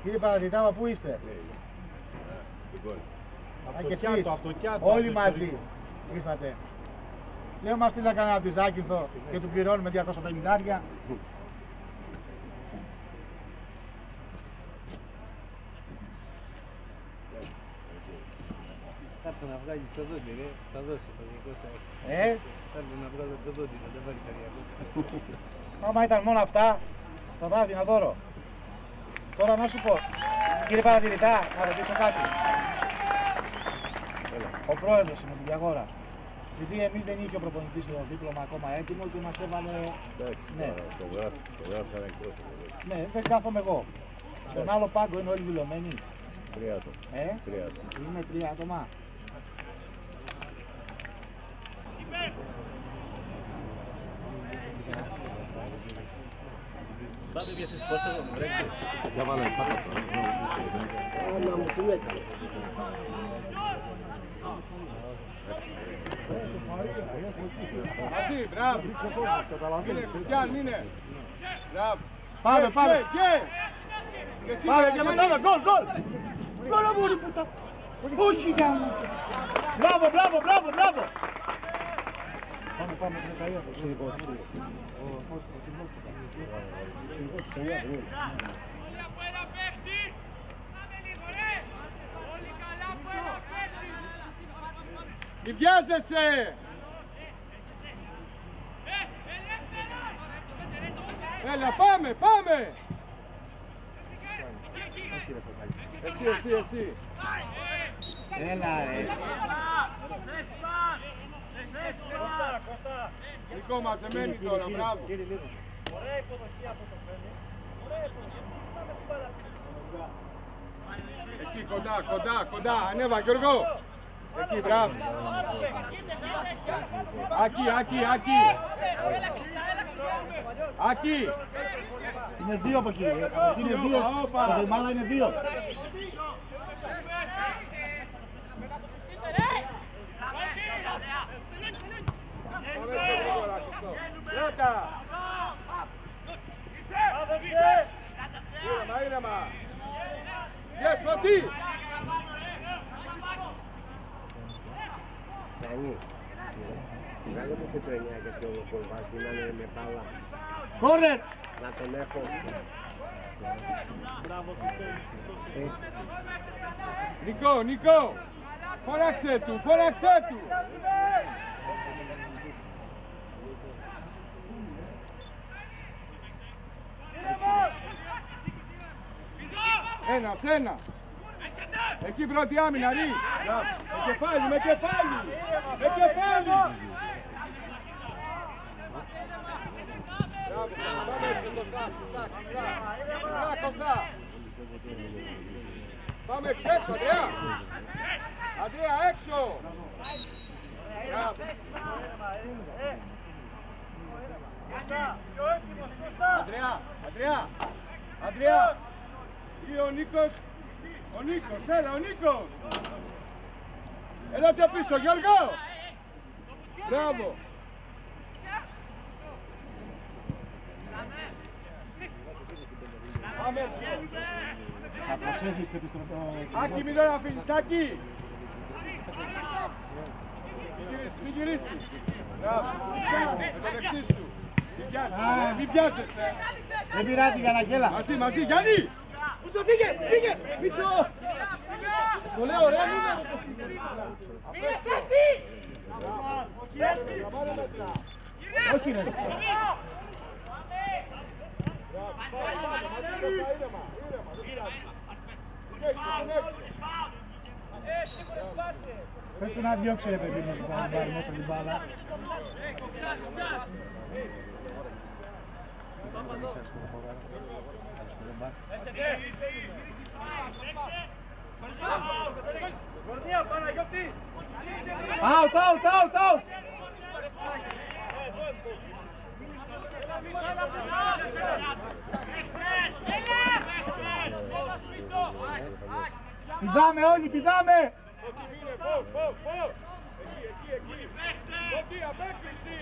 Κύριε Παρατητάβα, πού είστε? Και εσείς, όλοι μαζί ήρθατε. Λέω μας στείλα κανένα από τη Ζάκυνθο και του πληρώνουμε 250. Θα έρθω να βγάλεις το δόντι, ρε. Θα δώσει το 200. Θα έρθω να βγάλω το δόντι, να δεν βάλεις τα 200. Άμα ήταν μόνο αυτά, θα τα έδινα δώρο. Τώρα να σου πω, κύριε παρατηρητά, να ρωτήσω κάτι. Ο πρόεδρος με τη Διαγόρα, επειδή εμείς δεν είχε ο προπονητής το δίπλωμα ακόμα έτοιμο και μας έβαλε... Ναι, το γράφησαν εκτός. Ναι, δεν κάθομαι εγώ. Στον άλλο πάγκο είναι όλοι δηλωμένοι. 3 άτομα. Είναι 3 άτομα. Πάμε πιάσεις πώς θα μου βρέξει. Για βάλε πάτα το. Άμα μου την έκανε. Μαζί, μπράβο. Είναι Χριστιαν, είναι. Μπράβο. Πάμε, πάμε. Πάμε και μετά, γκολ, γκολ. Γκολ, αμούρι πουτά. Όχι, γάμο. Μπράβο, μπράβο, μπράβο, μπράβο. Πάμε, πάμε, την εταιρεία θα ξεγώ. Ο Τσιμπόξος θα κάνει. Μη βιάζεσαι! Έλα, πάμε, πάμε! Εσύ. Έλα, ρε. Νικό μαζεμένοι τώρα, μπράβο. Ωραία υποδοχή από το Φένι. Ωραία υποδοχή. Πάμε την μπάλα. Εκεί, κοντά. Ανέβα, Γιώργο. Εκεί, μπράβο. Άκη. Είναι 2 από εκεί. Από εκεί είναι 2. Στα γερμάνα είναι 2. Ράτα. Ήρεμα. Yes, Φωτή. Τανί. Βγάλε μου και το 9 γιατί ο Κολβάς είναι με μπάλα. Κόρνερ. Να τον έχω. Νικό. Φώναξε του. Ένα. Εκεί πρώτη άμυνα, Ρη. Με κεφάλι. Μπράβο, πάμε έξω το Κωστά. Πάμε έξω, Αντρέα, έξω. Μπράβο. Αντρέα. Ή ο Νίκος. Έλα ο Νίκος. Έλα πιο πίσω, Γιώργο. Μπράβο. Θα προσέχει τις επιστροφές. Άκη, μην τον αφήνεις, Άκη. Μην γυρίσεις. Μπράβο. Με το δεξί σου. Μην βιάζεσαι. Δεν πειράζει, Γιαννακέλα. Μαζί, Γιάννη. Μίτσο, φύγε. Μίτσο. Το λέω, ρε. Μείνε σέτη. Όχι, ρε. Πες του να διώξει, ρε παιδί μου, να πάρει μέσα την μπάλα. Out! Πηδάμε όλοι, πηδάμε! Εκεί, απέκριση!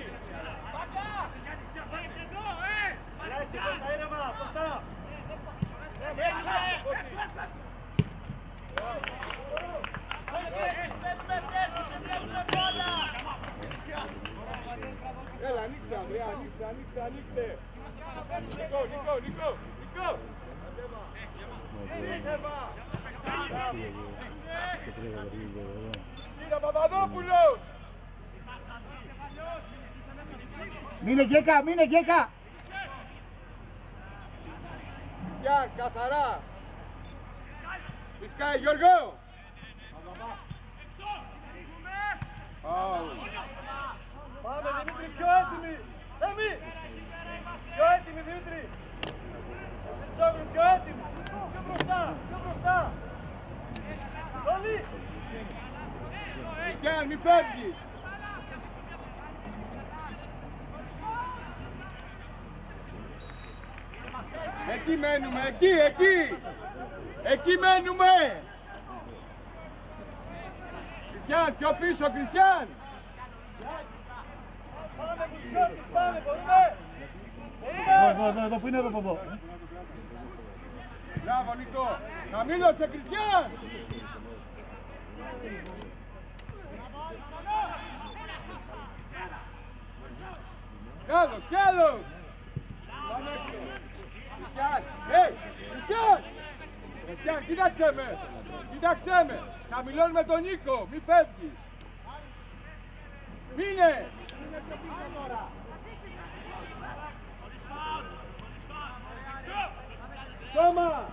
Κοστά, ήρεμα, Κοστά! Έλα, ανοίξτε, Ανδρέα, ανοίξτε. Νικό. Κύριε Παπαδόπουλος. Μείνε Γκέκα. Χριστιαν, καθαρά. Φυσκάει, Γιώργο. Πάμε Δημήτρη, πιο έτοιμοι! Πιο έτοιμοι Δημήτρη! Εσείς πιο έτοιμοι! Πιο μπροστά! Όλοι! Χριστιαν, μη φεύγεις. Εκεί μένουμε, εκεί μένουμε. Χριστιαν, πιο πίσω, Χριστιαν. Πάμε, μπορούμε! Εδώ, που είναι εδώ, από εδώ. Μπράβο, Νικό. Χαμήλωσε, Χριστιαν. Κι άλλος. Χριστιαν, κοίταξέ με. Χαμηλώνουμε τον Νίκο, μη φεύγεις. Μείνε. Τόμα.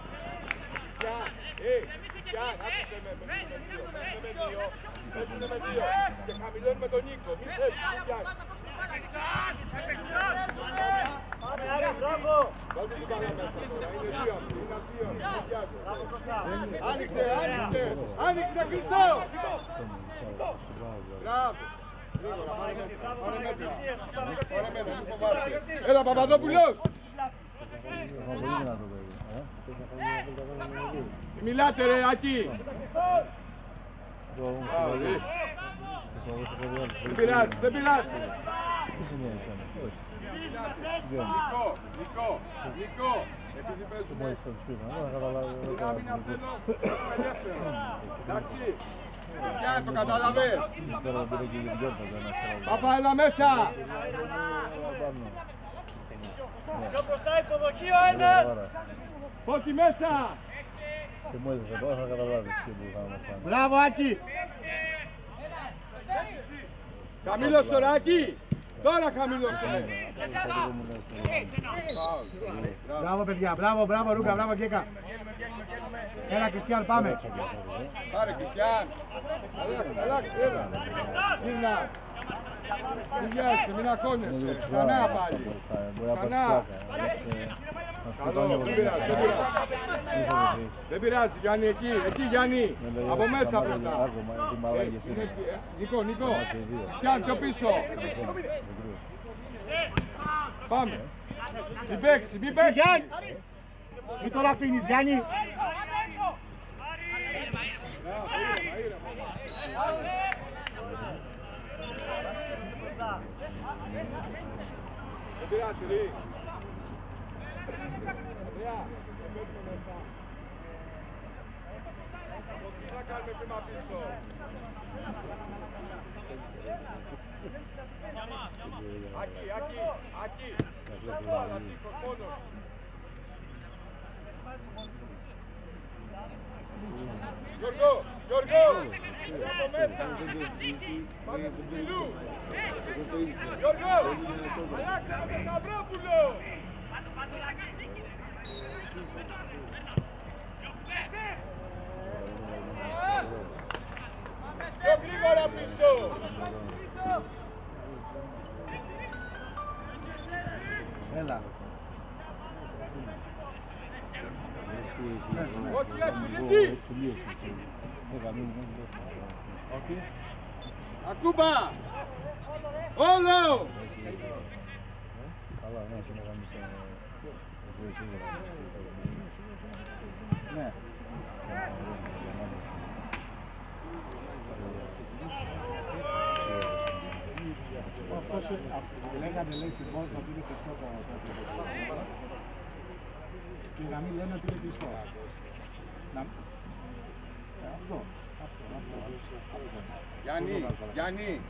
Χριστιαν, άκουσε με. Παίζουνε με δύο. Και χαμηλώνουμε τον Νίκο, μη φεύγεις, Χριστιαν. Πάμε, Άρη, μπράβο! Βάλτε την μπάλα μέσα τώρα, είναι δύο αυτοί, Άνοιξε, Χριστό! Μπράβο! Γρήγορα, πάρε μέτρα, μην φοβάσαι. Έλα, Παπαδόπουλος! Μιλάτε ρε, Άκη! Δεν πειράζει! Νικό, επειδή παίζουμε. Συγγνώμη να θέλω, ελεύθερο. Εντάξει, Χριστιαν, το καταλαβες. Παπα, έλα μέσα. Πιο μπροστά υποδοχείο ένας! Φώτη μέσα. Μπράβο, Άκη. Χαμήλωσε το Άκη. Τώρα χαμήλωσε. Μπράβο, παιδιά. Μπράβο, Ρούκα. Μπράβο, Γκέκα. Έλα, Χριστιαν, πάμε. Πάρε, Χριστιαν. Αλλάξε, έλα. Γύρνα. Μην βιάζεσαι, μην ακόνεσαι. Ξανά πάλι. Ξανά. Καλό, δεν πειράζει. Δεν πειράζει, Γιάννη, εκεί Γιάννη. Από μέσα πρώτα. Νικό. Χριστιαν, πιο πίσω. Πάμε. Μην παίξει. Γιάννη. Μην τον αφήνεις, Γιάννη. Δεν πειράζει, ρε. Τι θα κάνουμε πήμα πίσω. Άκη. Τσίκος μόνος. Γιώργο, από μέσα. Πάμε του ψηλού. Γιώργο, αλλάξε από τον Σταυρόπουλο. Πιο γρήγορα πίσω. Έλα. Όχι, έτσι. Όχι. Ακούμπα. Όλο. Ναι. Αυτός λέγανε, λέει στην πόρτα ότι είναι κλειστό το τέτοιο. Και να μην λένε ότι είναι κλειστό. Γιάννη.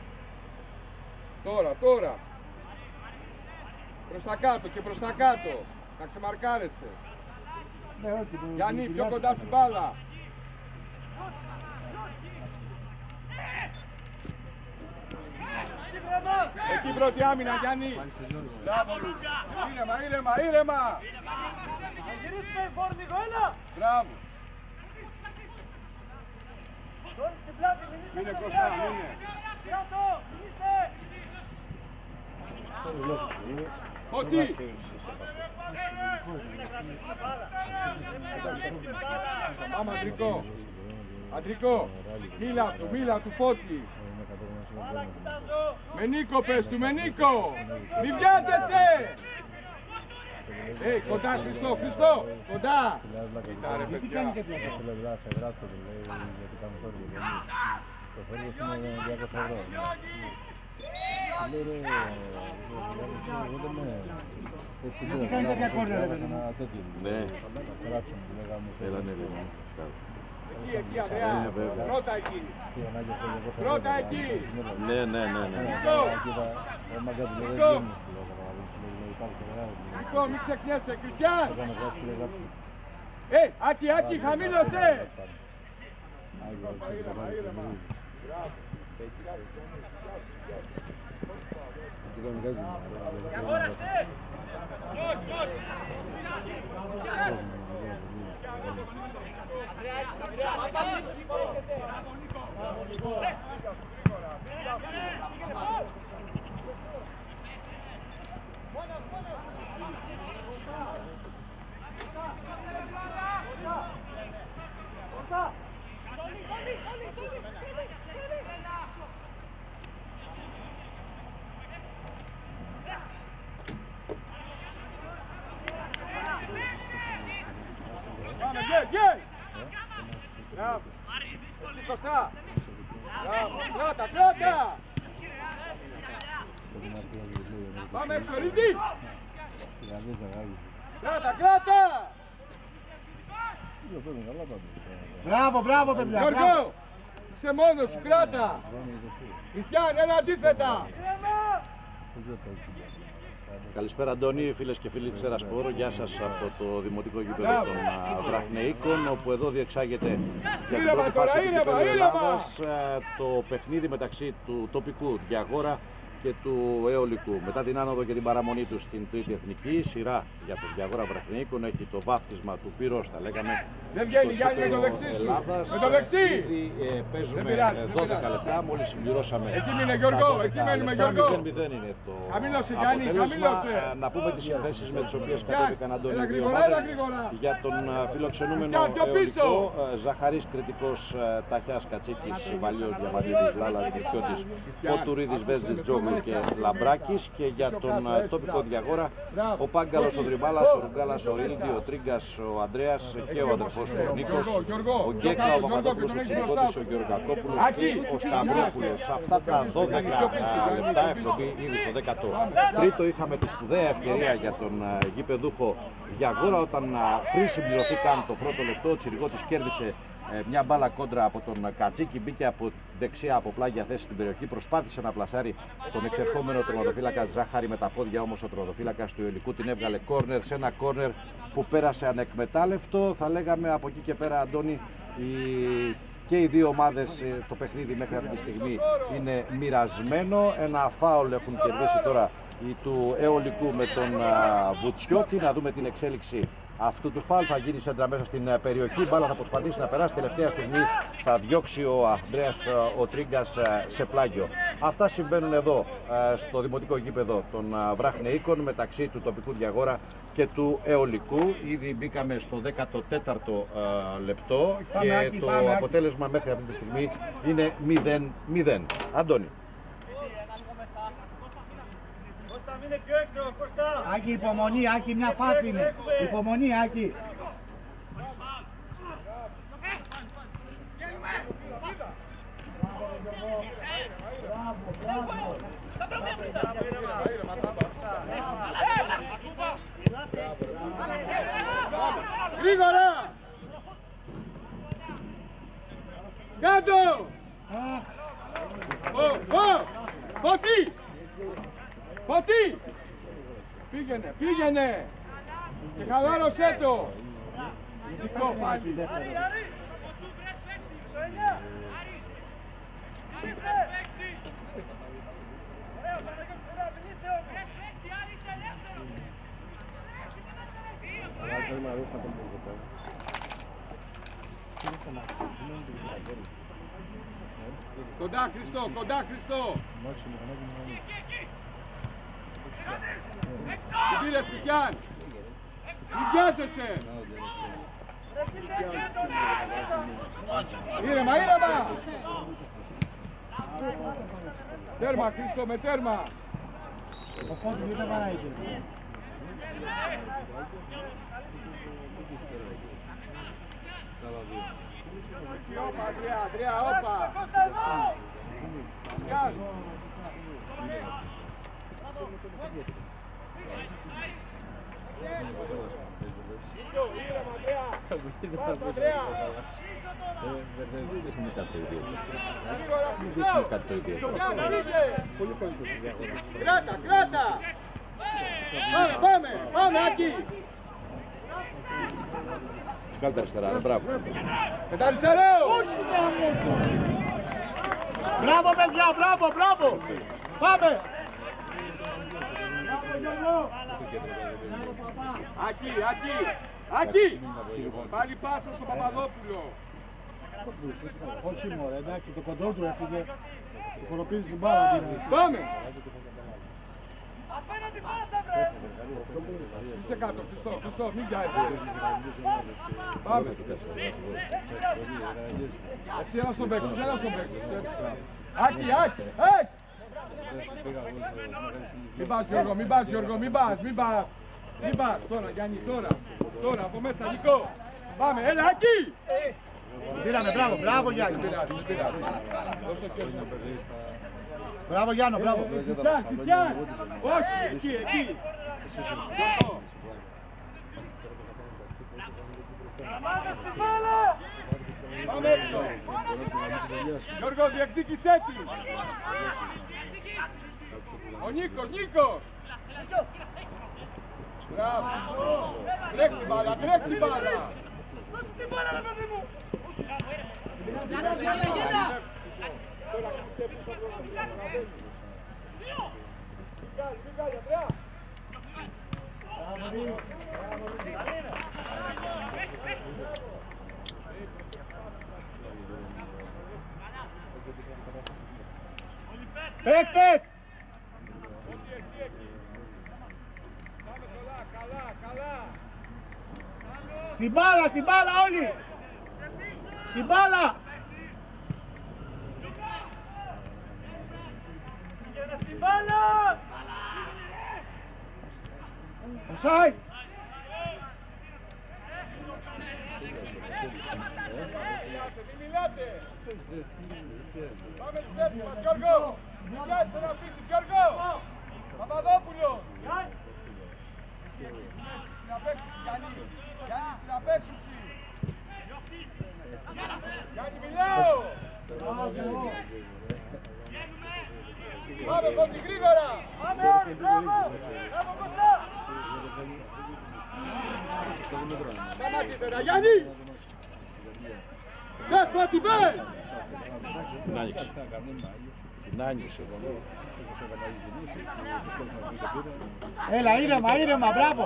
Τώρα. Προς τα κάτω και προς τα κάτω. Να ξεμαρκάρεσαι. Γιάννη, πιο κοντά στην μπάλα. Εκεί πρώτη άμυνα, Γιάννη. Μπράβο, ήρεμα. Θα γυρίσουμε φόρτικο, έλα. Μπράβο. Τώρα στην πλάτη, μην είστε Μείνε μπροστά, μείνε. Κάτω, μην είστε. Φώτη. Πάμε Αντρικό. Μίλα του Φώτη. Με Νίκο πες του, με Νίκο. Μη βιάζεσαι. Κοντά, Χριστό, κοντά. Κοίτα ρε παιδιά. Γιατί κάνει τέτοια κόρνερ, ρε παιδί μου. Ναι. Έλανε λίγο. Εκεί, Ανδρέα. Πρώτα εκεί. Ναι. Νίκο, μην ξεχνιέσαι, Κριστιαν. Άκη, χαμήλωσε. Αγόρασε. Μπράβο. Εσύ Κωστά. Μπράβο. Κράτα. Πάμε έξω, Ρίντης. Κράτα. Μπράβο, παιδιά. Γιώργο, είσαι μόνος σου, κράτα. Κριστιαν, έλα αντίθετα. Καλησπέρα Αντώνη, φίλες και φίλοι της Ερασπόρ. Γεια σας από το Δημοτικό Γήπεδο των Βραχνεϊκών, όπου εδώ διεξάγεται για την πρώτη φάση του Κυπέλλου Ελλάδας το παιχνίδι μεταξύ του τοπικού Διαγόρα και του Αιωλικού. Μετά την άνοδο και την παραμονή του στην τρίτη εθνική, η σειρά για τον Διαγόρα Βραχνεϊκών έχει το βάφτισμα του πυρός, τα λέγαμε. Δεν βγαίνει, Γιάννη, με το δεξί σου. Με το δεξί. Παίζουμε 12 λεπτά, μόλις συμπληρώσαμε. Εκεί μείνε Γιώργο, εκεί μένουμε Γιώργο. 0-0 είναι το χαμήλωσε, Γιάννη, χαμήλωσε. Να πούμε τις συνθέσεις με τις οποίες κατέβηκαν Αντώνη έλα δύο γρήγορα. για τον φιλοξενούμενο Αιωλικό. Ζαχαρής Κρητικός, Ταχιάς Κατσίκης, Βαλίος Διαμαντίδης, Λάλας Μυρκιώτης, Ποτουρίδης, Βέζης, Τζόγλου και Λαμπράκης. Και για τον τοπικό Διαγόρα ο Πάγκαλος, ο Δρυμάλας, ο Ρουγκάλας, ο Ρίλντι, ο Τρίγκας, ο Ανδρέας και ο αδερφός ο Νίκος, ο Γκέκα, ο Παπαδόπουλος, ο Ξενικώτης, ο Γεωργακόπουλος και ο Σταυρόπουλος. Αυτά τα 12 λεπτά έχουμε μπει ήδη στο 13ο. Είχαμε τη σπουδαία ευκαιρία για τον γηπεδούχο Διαγόρα, όταν πριν συμπληρωθεί καν το πρώτο λεπτό, ο Τσιριγώτης κέρδισε μια μπάλα κόντρα από τον Κατσίκη, μπήκε από δεξιά από πλάγια θέση στην περιοχή, προσπάθησε να πλασάρει τον εξερχόμενο τερματοφύλακα Ζάχαρη με τα πόδια, όμως ο τερματοφύλακας του Αιωλικού την έβγαλε κόρνερ, σε ένα κόρνερ που πέρασε ανεκμετάλλευτο. Θα λέγαμε από εκεί και πέρα, Αντώνη, και οι δύο ομάδες, το παιχνίδι μέχρι αυτή τη στιγμή είναι μοιρασμένο. Ένα φάουλ έχουν κερδίσει τώρα οι του Αιωλικού με τον Βουτσιώτη. Να δούμε την εξέλιξη αυτού του φάουλ. Θα γίνει σέντρα μέσα στην περιοχή. Μπάλα θα προσπαθήσει να περάσει. Τελευταία στιγμή θα διώξει ο Ανδρέας ο Τρίγκας σε πλάγιο. Αυτά συμβαίνουν εδώ στο Δημοτικό Γήπεδο των Βραχνεϊκών μεταξύ του τοπικού Διαγόρα και του Αιωλικού. Ήδη μπήκαμε στο 14ο λεπτό και το αποτέλεσμα μέχρι αυτή τη στιγμή είναι 0-0. Αντώνη. Κώστα, μείνε πιο έξω, Κώστα. Άκη, υπομονή, Άκη, μια φάση είναι. Υπομονή, Άκη. Γρήγορα! Κάτω! Φώτη! Φώτη! Πήγαινε! Και χαλάρωσέ το! Δικό πάλι! Κοντά Χριστό, κοντά Χριστό! Τι πήρες Χριστιαν! Μην βιάζεσαι! Ήρεμα, ήρεμα! Τέρμα Χριστό, με τέρμα! Ο Φώτης δεν τα βαράει και. Όπα, Αντρέα, όπα! Κράτα! Πάμε, Άκη! Βγάλτε αριστερά, μπράβο. Με τα αριστερό! Όχι γάμο! Μπράβο παιδιά, μπράβο! Πάμε! Άκη! Πάλι πάσα στον Παπαδόπουλο! Όχι μωρέ, εντάξει, το κοντρόλ του έφυγε. Χοροπίζει την μπάλα. Πάμε! Απέναντι πάσα βρε! Είσαι κάτω, Χριστό, μην πιάσεις. Πάμε! Εσύ έλα στον παίκτης, Άκη! Μην πας Γιώργο, μην πας. Τώρα Γιάννη, τώρα από μέσα Νικό. Πάμε, έλα Άκη! Πήραμε, μπράβο Γιάννη. Μπράβο Γιάννο, μπράβο. Χριστιαν, όχι, εκεί. Πάμε στην μπάλα! Πάμε έξω. Γιώργο, διεκδίκησέ τη. Ο Νίκος. Μπράβο. Τρέξει την μπάλα. Δώσε την μπάλα ρε παιδί μου! Παίκτες! Καλά. Στην μπάλα όλοι! Στην μπάλα! Πήγαινε στην μπάλα! Offside! Μην μιλάτε. Πάμε στη θέση μας, Γιώργο. Μην κάνεις ένα φίτι, Γιώργο. Παπαδόπουλο. Στην απέκτηση, Γιάννη, στην απέκτηση. Γιάννη, μιλάω. Πάμε, Φώτη, γρήγορα. Πάμε όλοι, μπράβο! Μπράβο Κωστά! Σταμάτησε, Γιάννη. Πες, Φώτη, πες. Την άνοιξε. Έλα, ήρεμα, μπράβο!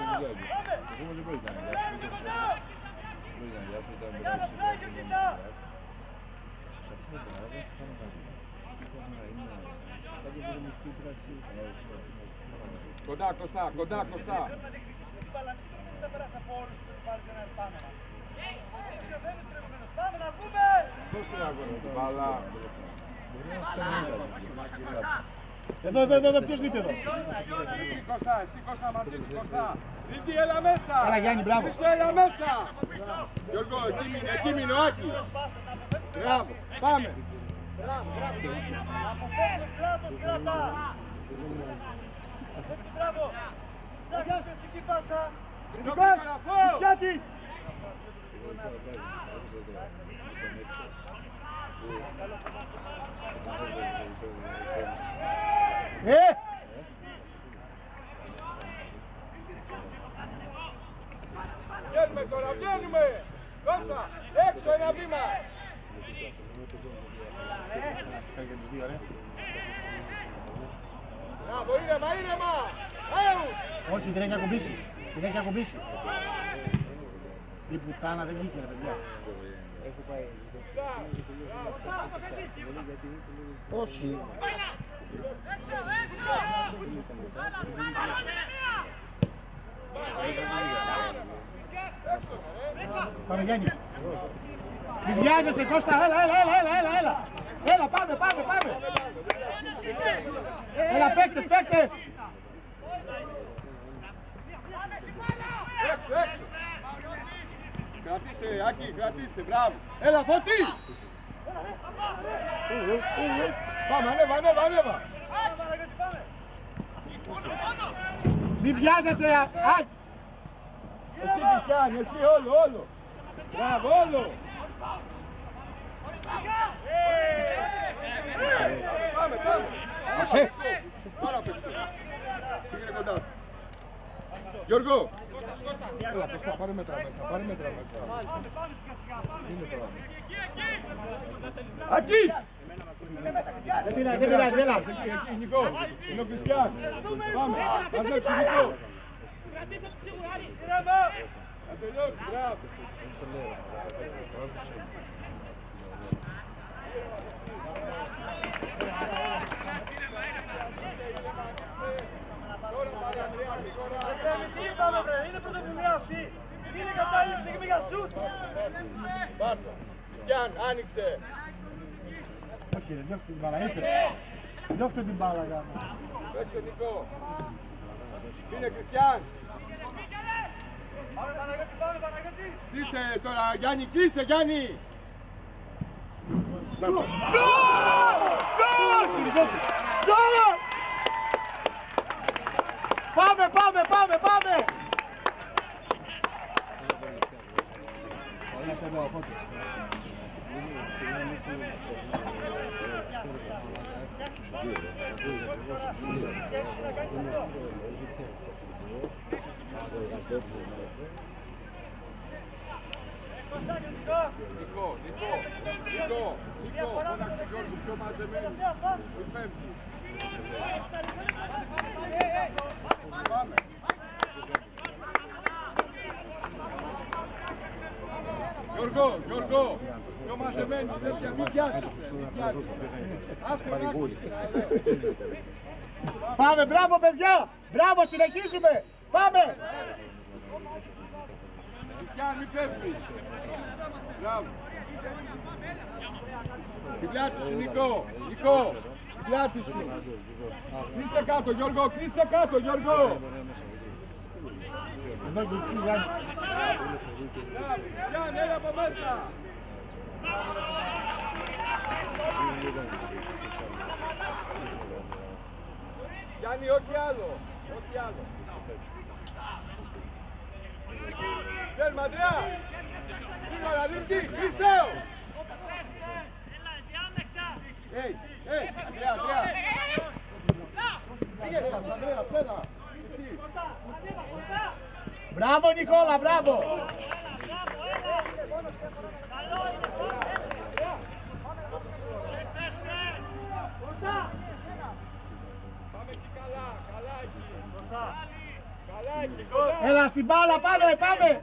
Κοντά, Κωστά. Δεν πέρασε από όλους τους πάλι για να πάμε. Πάμε να βγούμε! Δώστε να βγούμε την μπάλα. Εδώ, ποιος λείπει εδώ? Εσύ Κώστα μαζί του Κώστα. Ρίτη, έλα μέσα. Έλα Γιάννη, μπράβο. Χριστό, έλα μέσα. Γιώργο, εκεί μείνε ο Άκης. Μπράβο, πάμε. Αποφεύγει κράτος, κράτα! Έτσι, μπράβο! Ψάχνει πεστική πάσα! Χριστιάτης! Βγαίνουμε τώρα, βγαίνουμε! Κώστα, έξω ένα βήμα! Μπράβο, ήρεμα, ήρεμα! Όχι, δεν έχει ακουμπήσει. Δεν έχει ακουμπήσει. Η πουτάνα δεν βγήκε, ρε παιδιά. Όχι. Πάμε Γιάννη. Μη βιάζεσαι Κώστα, έλα. Έλα, πάμε. Έλα, παίκτες. Έξω! Κρατήστε, Άκη, κρατήστε, μπράβο! Έλα, Φώτη! Πάμε, ανέβα! Μη βιάζεσαι, Άκη. Εσύ Χριστιανή, εσύ όλο! Μπράβο, όλο! Πάμε! Πάρα απ' έξω! Πήγαινε κοντά! Γιώργο! Έλα, Κώστα, πάρε μέτρα μέσα. Είναι τώρα. Ακής! Δεν πειράζει, έλα. Εκεί, Νικό. Είναι ο Χριστιαν. Πάμε. Θα δέξει, Νικό. Θα τελειώσει, μπράβο. Τι είπαμε βρε, είναι πρωτοβουλία αυτή. Είναι κατάλληλη στιγμή για σουτ. Πάρτο. Χριστιαν, άνοιξε. Όχι, διώξτε την μπάλα, ήρθε. Διώξτε την μπάλα, γάμο. Παίξε, Νικό. Είναι Χριστιαν. Πάμε Παναγιώτη. Κλείσε τώρα, Γιάννη, κλείσε, Γιάννη. Γκολ! Πάμε! Ένας εδώ ο Φώτης. Νικό, μόνας του Γιώργου πιο μαζεμένοι. Η πέμπτη. Πάμε. Γιώργο, πιο μαζεμένοι, μην πιάσεσαι. Πάμε, μπράβο παιδιά! Μπράβο, συνεχίζουμε! Πάμε! Χριστιαν, μη φεύγεις. Μπράβο. Την πλάτη σου, Νικό. Την πλάτη σου. Κλείσε κάτω, Γιώργο. Εδώ και εσύ, Γιάννη. Γιάννη, έλα από μέσα. Γιάννη, όχι άλλο. Βγαίνουμε, Αντρέα. Γρήγορα, Λίνκη, Χριστέο. Αντρέα, φέρα. Μπράβο Νικόλα, μπράβο! Πάμε εκεί καλά εκεί. Έλα στην μπάλα, πάμε!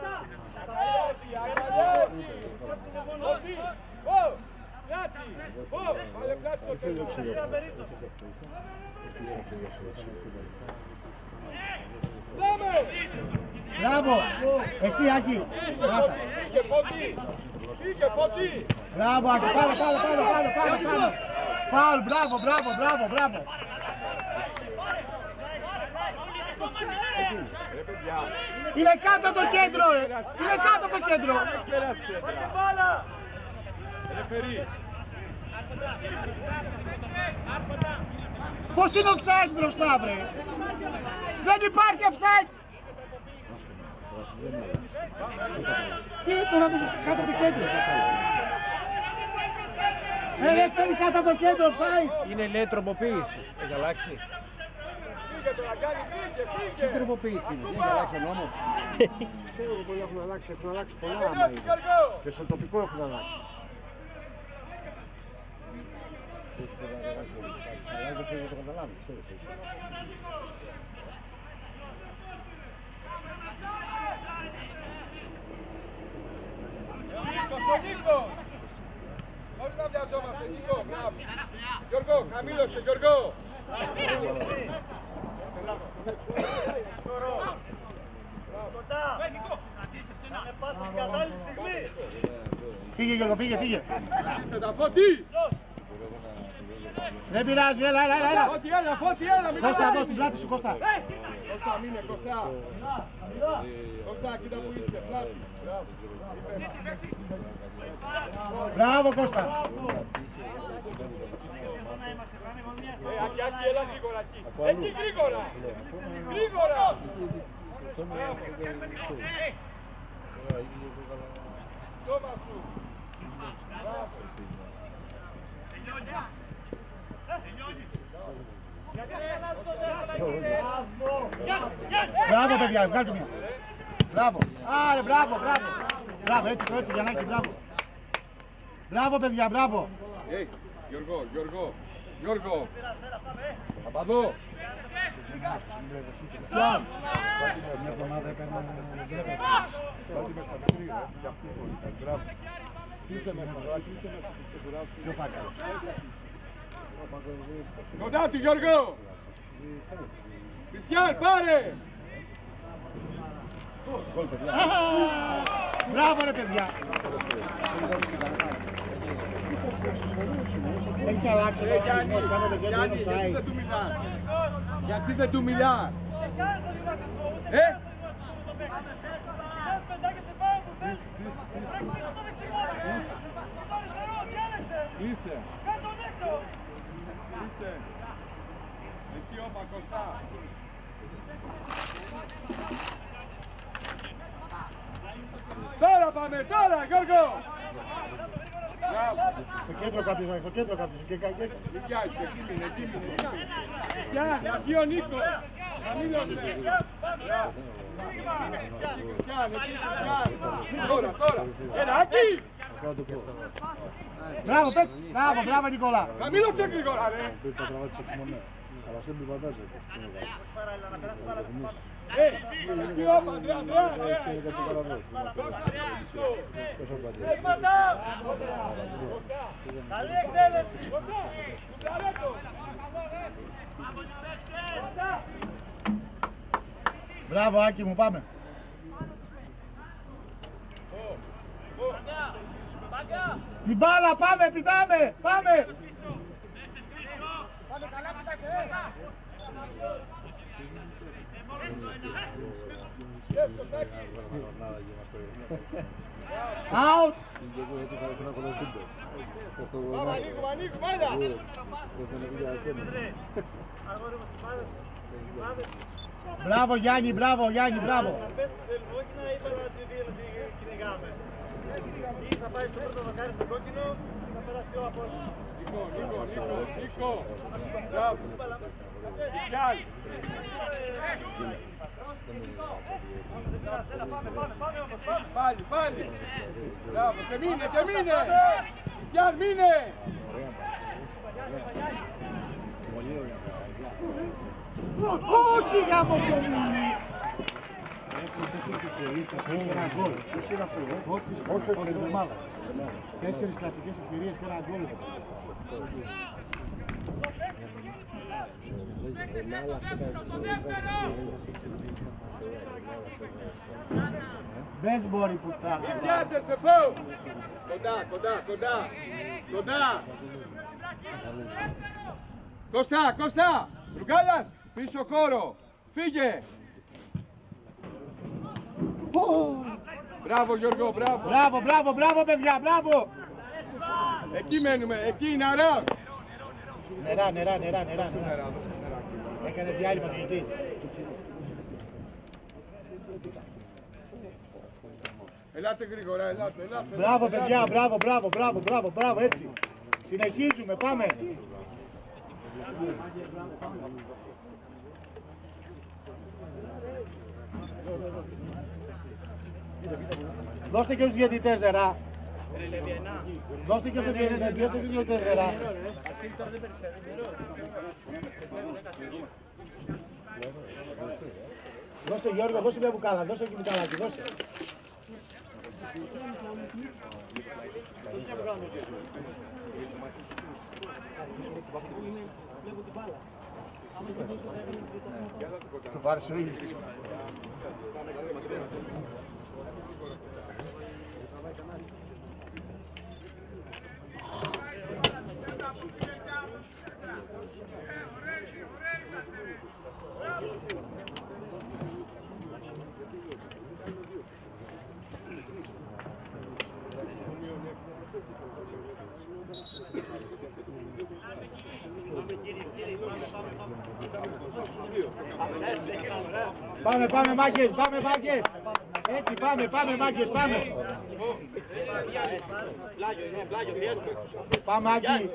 Μπράβο! Εσύ Άκη! Φύγε Φώτη! Μπράβο Άκη, πάμε! Φάουλ, μπράβο! Είναι κάτω το κέντρο! Πώς είναι offside μπροστά, βρε! Δεν υπάρχει offside! Τι τώρα κάτω από το κέντρο! Φέρει κάτω από το κέντρο, offside! Είναι λέει τροποποίηση. Έχει αλλάξει. Φύγε τώρα, Γιάννη, φύγε! Τι τροποποίηση είναι, έχει αλλάξει ο νόμος. ξέρω που έχουν αλλάξει πολλά άμα είναι. Και στο τοπικό έχουν αλλάξει. Δεν πρέπει να το καταλάβεις, ξέρεις εσύ. Νίκο! Όχι να βιαζόμαστε, Νίκο, μπράβο. Γιώργο, χαμήλωσε, Γιώργο. Κοντά! Να πας στην κατάλληλη στιγμή! Φύγε Γιώργο, φύγε. Είσαι τα Φώτη! Δεν πειράζει, έλα. Φώτη, έλα, Φώτη, έλα, μην Κώστα, πας. εδώ στην πλάτη σου, Κώστα. Κώστα, μείνε, Κώστα. Κώστα, κοίτα που είσαι, πλάτη. Μπράβο Κώστα. Άκη, έλα γρήγορα εκεί. Εκεί γρήγορα. Γρήγορα. Στόμα σου. Μπράβο παιδιά, βγάλτε μια. Μπράβο. Άρε, μπράβο. Μπράβο, έτσι, Γιαννάκη, μπράβο. Μπράβο παιδιά, μπράβο. Γιώργο. Παπαδό. Μια εβδομάδα έκανα 10. Πιο πάκαλος. Κοντά του Γιώργο. Κριστιαν, πάρε. Μπράβο ρε παιδιά. Έχει αλλάξει ο οργανισμός, κάνετε και Γιάννη, το γιατί site. δεν του μιλάς. Γιατί δεν του μιλάς. Κλείσε. Εκεί όπα Κωστά. Τώρα πάμε, τώρα Γιώργο. Στο κέντρο κάποιος. Μην πιάσεις, εκεί μείνε. Κριστιαν, εκεί ο Νίκος. Χαμήλωσε. Κριστιαν, εκεί Κριστιαν. Τώρα. Έλα, εκεί. Μπράβο, παίξε. Μπράβο Νικόλα. Χαμήλωσε γρήγορα, ρε. Εκεί όπα, Ανδρέα. Καλή εκτέλεση! Μπράβο Άκη μου, πάμε. Την μπάλα, πάμε, πηδάμε, πάμε. Out. Ανοίγουμε, έλα. Αγόρι μου, σημάδεψε. Μπράβο Γιάννη, μπράβο. Να πέσει το θέλουμε, όχι να είπαμε ότι κυνηγάμε. Ή θα πάει στο πρώτο δοκάρι στο κόκκινο ή θα περάσει ο απόλυτος. Νίκο. Μπράβο. Κριστιαν. Δεν πειράζει, έλα πάμε όμως, πάμε. Πάλι. Μπράβο, και μείνε. Κριστιαν, μείνε. Όχι γάμο το μουνί. Έχουν 4 ευκαιρίες, κλασικές και ένα γκολ. Ποιος είναι αυτό, Φώτης, όχι εβδομάδας. 4 κλασικές ευκαιρίες και ένα γκολ. Δεν μπορεί που τα... Μην βιάζεσαι, φω. Κοντά. Κώστα. Ρουγάλας, πίσω χώρο. Φύγε. Μπράβο Γιώργο, μπράβο. Μπράβο παιδιά, μπράβο. Εκεί μένουμε, εκεί είναι αρά. Νερά. Έκανε διάλειμμα διαιτητής. Ελάτε γρήγορα, ελάτε. Μπράβο παιδιά, μπράβο, έτσι. Συνεχίζουμε, πάμε. Δώστε και στους διαιτητές, Ζερά. Δώστε και στους διαιτητές, Ζερά. Δώσε Γιώργο, δώσε μια μπουκάλα, δώσε και μπουκαλάκι, δώσε. Το πάρεις ο ίδιος. Πάμε μάγκες, έτσι πάμε μάγκες, πάμε. Πάμε Άκη.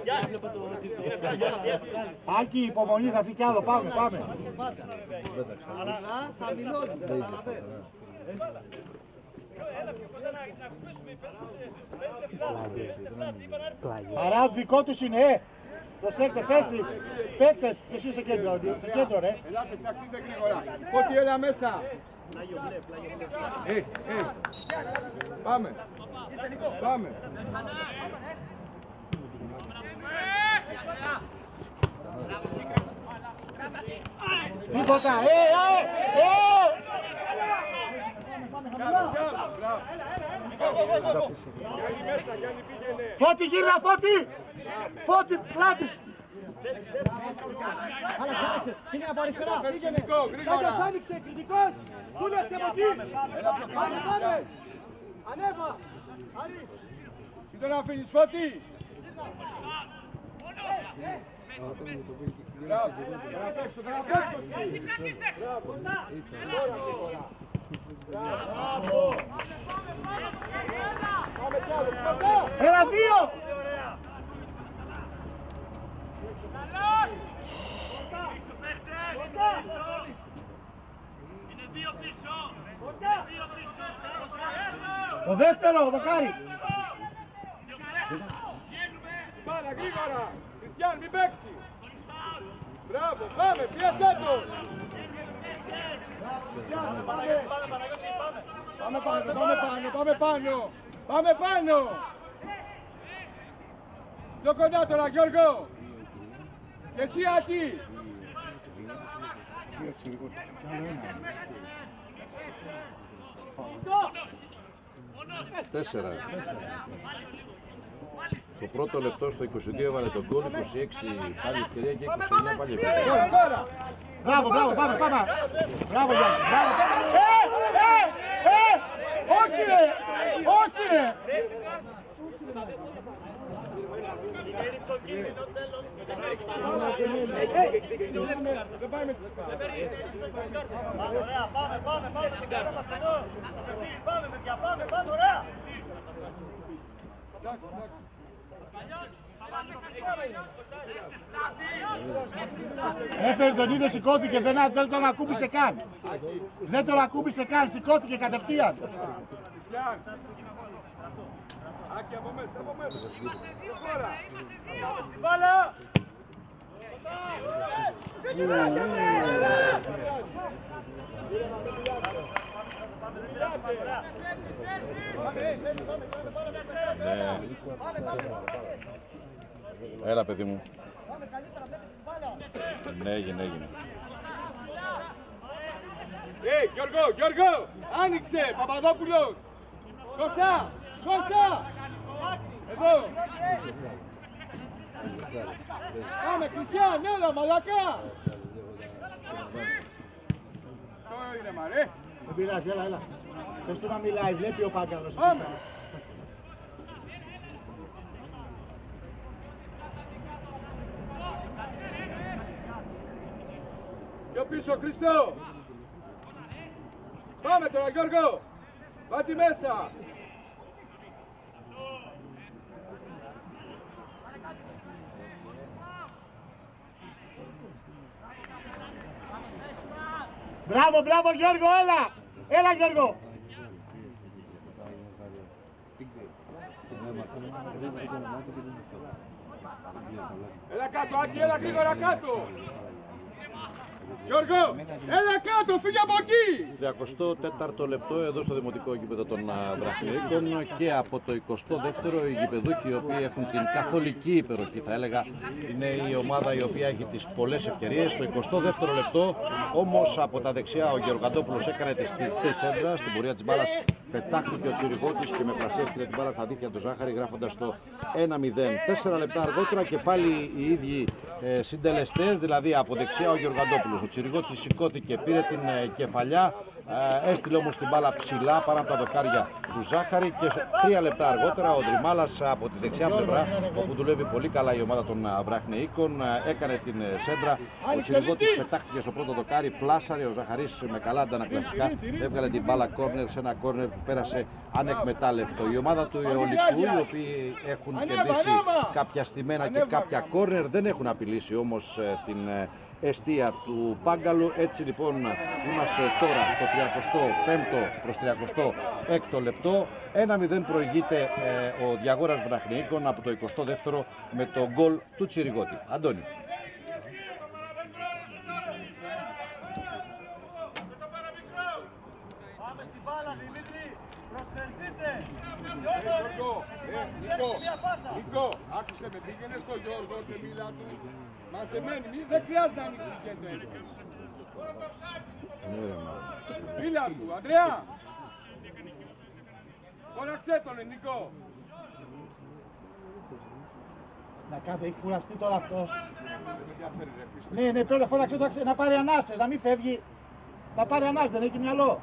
Άκη, υπομονή, θα φύγει κι άλλο, πάμε. Παρά δικό τους είναι, προσέξτε θέσεις, παίκτες και εσύ στο κέντρο, ρε. Ελάτε, φτιαχτείτε γρήγορα. Φώτη, έλα μέσα. Πάμε. Τίποτα, Φώτη, γύρνα, Φώτη, πλάτης. Είναι από αριστερά, πήγαινε. Κάποιος άνοιξε, κριτικός. Πού είναι από εκεί. Πάμε. Ανέβα. Τι τον αφήνεις, Φώτη. Έλα, δύο. Το δεύτερο, δοκάρι. Πάμε γρήγορα. Χριστιαν, μην παίξει. Μπράβο, πάμε, πιέσέ τον. Πάμε πάνω. Πιο κοντά τώρα, Γιώργο. Και εσύ, Άκη. Τέσσερα. Το πρώτο λεπτό στο 22 έβαλε τον γκολ, 26 πάλι ευκαιρία και 29 πάλι ευκαιρία. Τώρα. Μπράβο, πάμε. Μπράβο, Γιάννη. Όχι ρε. Δεν πάει με τη σκάλα. Ωραία, πάμε. Πάμε, παιδιά, πάμε, ωραία. Έφερε τον ίδιο, σηκώθηκε, δεν τον ακούμπησε καν. Σηκώθηκε κατευθείαν. Άκη, από μέσα. Προχώρα. Στην μπάλα. Έλα, παιδί μου. Ναι, έγινε. Γιώργο, άνοιξε, Παπαδόπουλος. Κώστα. Εδώ. Πάμε, Χριστιαν, έλα, μαλακά. Τώρα είναι, μαρέ. Δεν πειράζει, έλα. Θες του να μιλάει, βλέπει ο Πάγκαλος. Πάμε. Πιο πίσω, Χριστό. Πάμε τώρα, Γιώργο. Πάτη μέσα. Μπράβο Γιώργο, έλα Γιώργο. Έλα κάτω, Άκη, έλα γρήγορα κάτω. Γιώργο, έλα κάτω, φύγε από εκεί! 34ο λεπτό εδώ στο δημοτικό γήπεδο των Βραχνιοίκων και από το 22ο οι γηπεδούχοι οι οποίοι έχουν την καθολική υπεροχή, θα έλεγα, είναι η ομάδα η οποία έχει τις πολλές ευκαιρίες. Το 22ο λεπτό όμως από τα δεξιά ο Γεωργαντόπουλος έκανε τη στιχτή σέντρα, στην πορεία της μπάλας πετάχτηκε ο Τσιριγώτης και με πλασιέστηκε την μπάλα στα δίχτυα του Ζάχαρη, γράφοντας το 1-0. 4 λεπτά αργότερα και πάλι οι ίδιοι συντελεστές, δηλαδή από δεξιά ο Γεωργαντόπουλος. Ο Τσιριγώτης σηκώθηκε, πήρε την κεφαλιά, έστειλε όμως την μπάλα ψηλά παρά από τα δοκάρια του Ζάχαρη και 3 λεπτά αργότερα ο Δρυμάλας από τη δεξιά πλευρά, όπου δουλεύει πολύ καλά η ομάδα των Βραχνιοίκων, έκανε την σέντρα. Ο Τσιριγώτης πετάχτηκε στο πρώτο δοκάρι, πλάσαρε, ο Ζαχαρής με καλά αντανακλαστικά έβγαλε την μπάλα κόρνερ σε ένα κόρνερ που πέρασε ανεκμετάλλευτο. Η ομάδα του Αιωλικού, οι οποίοι έχουν κερδίσει κάποια στημένα και κάποια κόρνερ, δεν έχουν απειλήσει όμως την εστία του Πάγκαλου. Έτσι λοιπόν είμαστε τώρα στο 35ο προς 36ο λεπτό. 1-0 προηγείται ο Διαγόρας Βραχνιοίκων από το 22ο με το γκολ του Τσιριγώτη. Αντώνη. Πάμε στην μπάλα, Δημήτρη. Προσφερθείτε. Νίκο, άκουσε με, πήγαινε στο Γιώργο και μίλα του. Μαζεμένη, δεν χρειάζεται να ανοίξει κέντρο. Μίλα του, Ανδρέα. Φώναξέ τον, Νίκο. Να κάθε, έχει κουραστεί τώρα αυτός. Ναι, πρέπει να φώναξε να πάρει ανάσες, να μην φεύγει. Να πάρει ανάσες, δεν έχει μυαλό.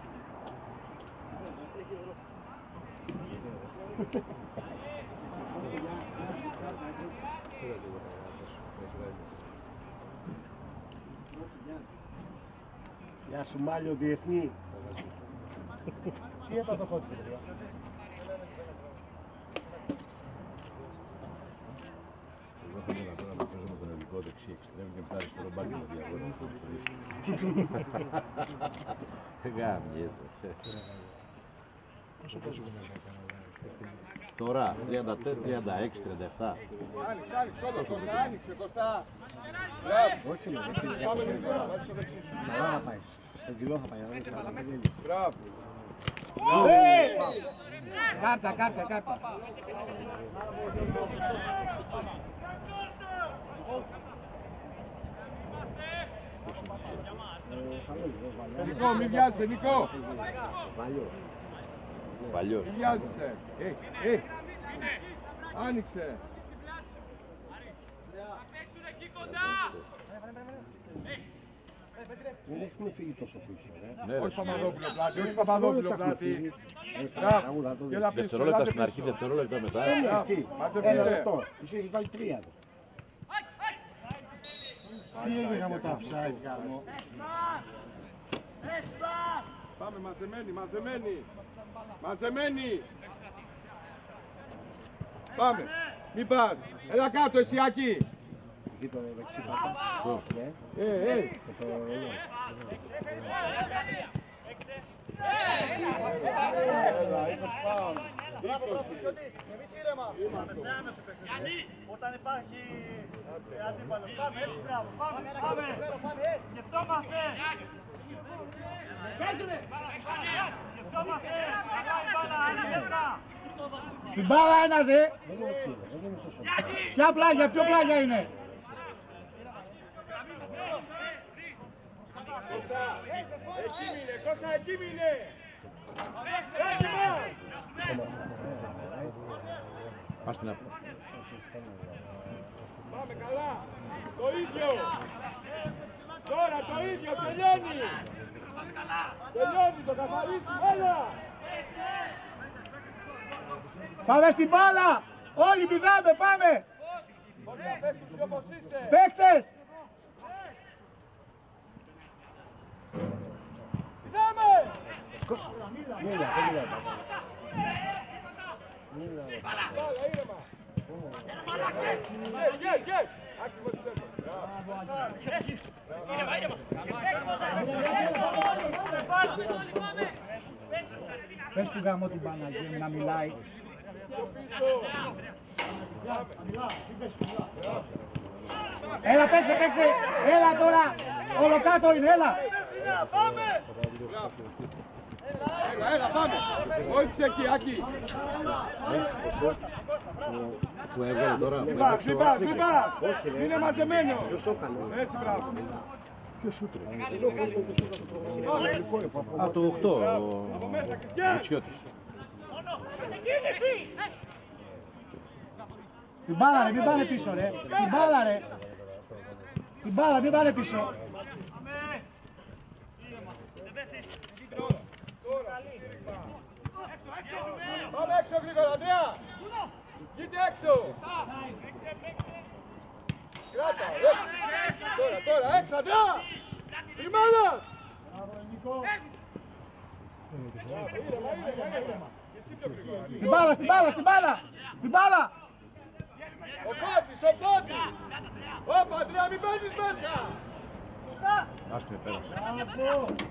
Γεια σου Μάλιο Διεθνή. Τι έπαθα φώτισε, παιδιά. Εγώ θα ήθελα τώρα να παίζω με τον ελληνικό δεξί εξτρέμ και μετά αριστερό μπάκι με Διαγόρα. Γάμιεται. Πόσο παίζουμε μέσα έκανα. Τώρα 36, 37. Άνοιξε, όλο, Κώστα, άνοιξε, Κώστα. Όχι, όχι. Καλά θα πάει. Στον κιλό θα πάει. Μπράβο. Κάρτα. Νίκο, μη βιάζεσαι, Νίκο. Παλιός. Μη βιάζεσαι. Άνοιξε. Δεν έχουμε φύγει τόσο πίσω. Όχι Παπαδόπουλο πλάτη, όχι Παπαδόπουλο πλάτη. Δευτερόλεπτα στην αρχή, δευτερόλεπτα μετά. Ένα λεπτό. Εσύ έχεις βάλει 3. Τι έγινε με τα offside, γάμο. Πάμε μαζεμένοι. Πάμε. Μην πας. Έλα κάτω εσύ Άκη. Εκεί το δεξί πάσα. Το ρολόι. Εμείς ήρεμα. Πάμε σε άμεσο παιχνίδι. Όταν υπάρχει αντίπαλος. Πάμε έτσι, μπράβο. Πάμε. Σκεφτόμαστε. Καλά η μπάλα, είναι μέσα. Στην μπάλα ένας, Ποια πλάγια, ποιο πλάγια είναι. Κώστα, εκεί μείνε. Πάμε καλά. Το ίδιο. Τώρα το ίδιο, τελειώνει. Το καθαρίζει, έλα. Πάμε στην μπάλα. Όλοι πηδάμε, πάμε. Παίχτες. Πηδάμε. Μίλα. Μπάλα, ήρεμα. Πες του γάμο την Παναγία να μιλάει. Έλα, παίξε, παίξε! Έλα τώρα! Όλο κάτω είναι, έλα! Πάμε! Έλα, πάμε! Βοήθησε εκεί, Άκη! Που έβγαλε τώρα. Μην πας, είναι μαζεμένο! Ποιος το έκανε? Έτσι, μπράβο! Ποιος σούτρε? Α, το 8, ο Μητσιώτης. Την μπάλα ρε, μην πάνε πίσω ρε! Την μπάλα ρε! Την μπάλα, μην πάνε πίσω! Πάμε έξω γρήγορα, Αντρέα! Βγείτε έξω! Κράτα, τώρα, έξω, Αντρέα! Τριμάδας! Στην μπάλα, στην μπάλα, στην μπάλα! Στην μπάλα! Ο Φώτης! Όπα, Αντρέα, μην παίζεις μέσα! Ας με πέρασε.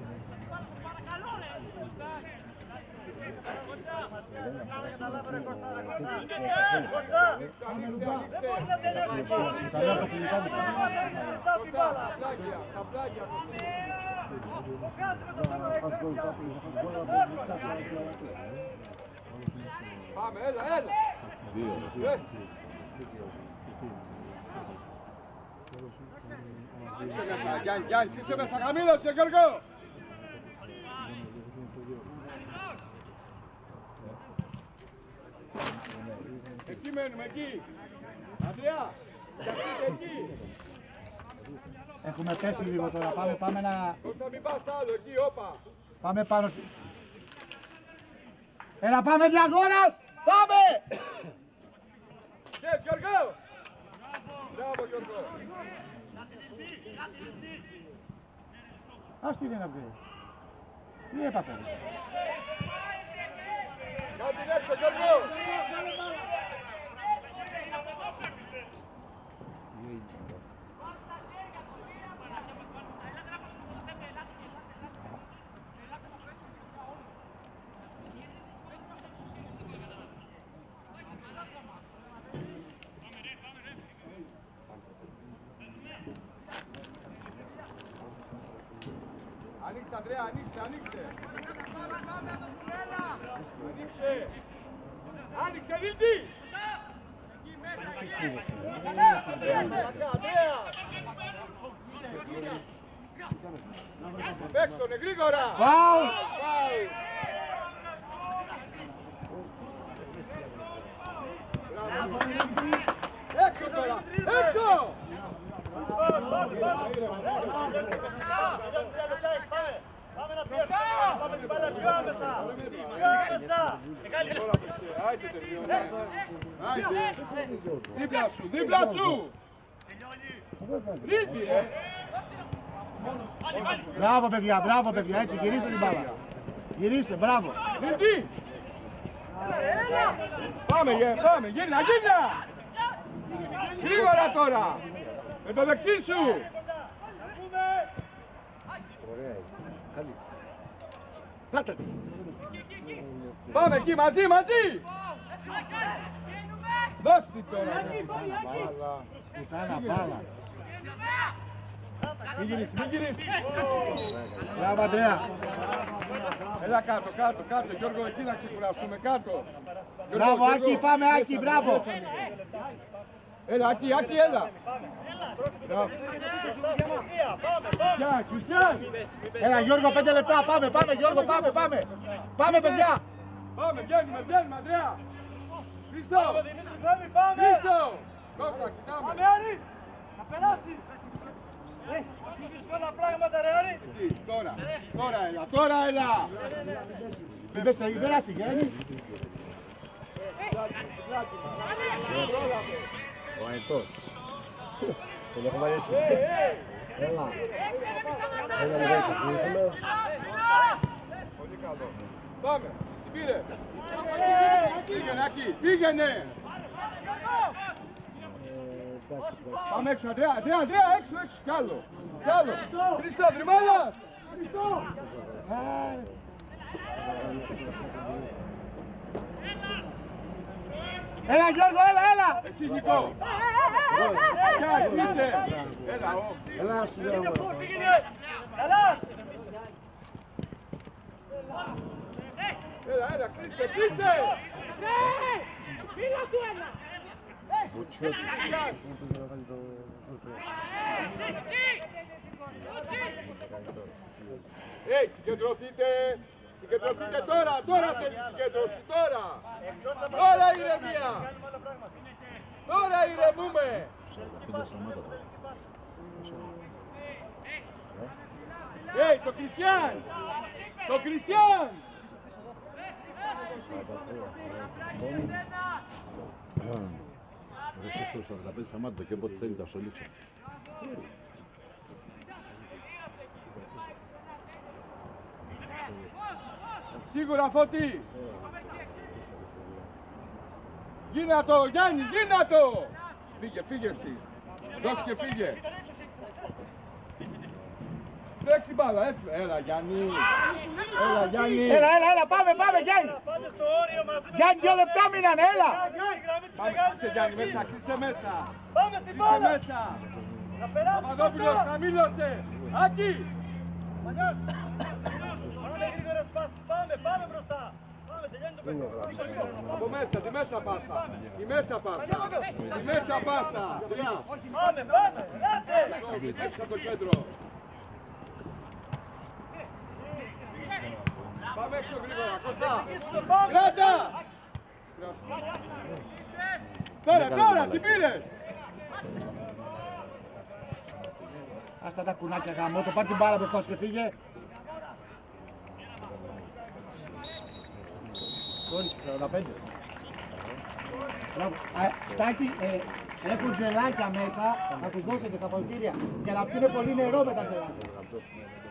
Πάμε, έλα! Κλείσε μέσα, Γιάννη, κλείσε μέσα, χαμήλωσε, Γιώργο! Εκεί μένουμε, εκεί! Αντρέα, καθίστε εκεί! Έχουμε πέσει λίγο τώρα, πάμε να... Κώστα, μην πας άλλο, εκεί, όπα! Πάμε πάνω στη... Έλα, πάμε διαγώνας! Πάμε! Yes, Γιώργο! Μπράβο, Γιώργο! Ας τι είναι αυτή. Τι έπαθε. Κάτι έξω, Γιώργο! Ανοίξτε, Ανδρέα, ανοίξτε! Άνοιξε, Ρίτη! Ανδρέα! Παίξονε, γρήγορα! Φάουλ! Έξω τώρα! Έξω! Πάμε να πιέσουμε! Πάμε την μπάλα πιο άμεσα! Πιο άμεσα! Άιντε τελειώνει! Άιντε! Δίπλα σου! Ρίτη, Μπράβο παιδιά, έτσι γυρίστε την μπάλα. Γυρίστε, μπράβο. Ρίτη! Πάμε, γύρνα! Γρήγορα τώρα! Με το δεξί σου! Πάτε! Πάμε εκεί, μαζί! Δώσ' την τώρα! Πουτάνα μπάλα. Μην γυρίσεις! Μπράβο Αντρέα. Έλα κάτω, Γιώργο, εκεί να ξεκουραστούμε, κάτω! Μπράβο Άκη, πάμε Άκη, μπράβο. Έλα, Άκη, έλα! Χριστιαν! Έλα Γιώργο, 5 λεπτά, πάμε Γιώργο, πάμε. Πάμε παιδιά. Πάμε, βγαίνουμε, Ανδρέα! Χρήστο! Πάμε! Χρήστο! Κώστα, κοιτάμε! Πάμε, Άρη! Να περάσει! Τι δύσκολα πράγματα, ρε Άρη! Τώρα έλα! Μην περάσει, Γιάννη. Ο Αετός. Τον έχω βάλει εσύ. Έλα. Έλα λίγο, θα κλείσουμε. Πολύ καλό. Πάμε, την πήρε. Πήγαινε, Άκη, πήγαινε. Πάμε έξω, Αντρέα, έξω, κι άλλο. Χρήστο, Τριμάλας. Έλα Γιώργο, έλα! Εσύ Νικό. Είσαι. Έλα, Έλα, σου λέω. Τι γίνεται! Καλάς! έλα, κλείστε. Φίλο του ένα. Συγκεντρωθείτε τώρα θέλει συγκέντρωση, τώρα ηρεμία, τώρα ηρεμούμε. Το Κριστιαν, Εσύ στο 45 σταμάτητο και όποτε θέλει τα στολίξω. Σίγουρα Φώτη. Γίνα το Γιάννης, γίνα το. Φύγε εσύ. Δώσε και φύγε. Τρέξει μπάλα, έτσι. Έλα Γιάννη. Έλα, πάμε Γιάννη! Πάτε στο όριο μαζί με Γιάννη, 2 λεπτά μείνανε, έλα! Κλείσε Γιάννη μέσα, κλείσε μέσα. Πάμε στην Κλείσε μπάλα! μέσα. Να περάσουμε Παπαδόπουλος, τώρα! χαμήλωσε. Άκη. Πάμε γρήγορες πάσεις, πάμε μπροστά! Πάμε, τελειώνει το παιχνίδι! Από μέσα, τη μέσα πάσα. Τη μέσα πάσα. Τρία. Πάμε, ελάτε! Έξω από το κέντρο. Πάμε έξω γρήγορα, Κώστα. Κράτα! Τώρα, τι πήρες! Άστα τα κουνάκια γάμο, το πάρ' την μπάλα μπροστά σου και φύγε. Κόλλησε 45. Τάκη, έχουν τζελάκια μέσα, θα τους δώσετε στα ποτήρια για να πιούνε πολύ νερό με τα τζελάκια.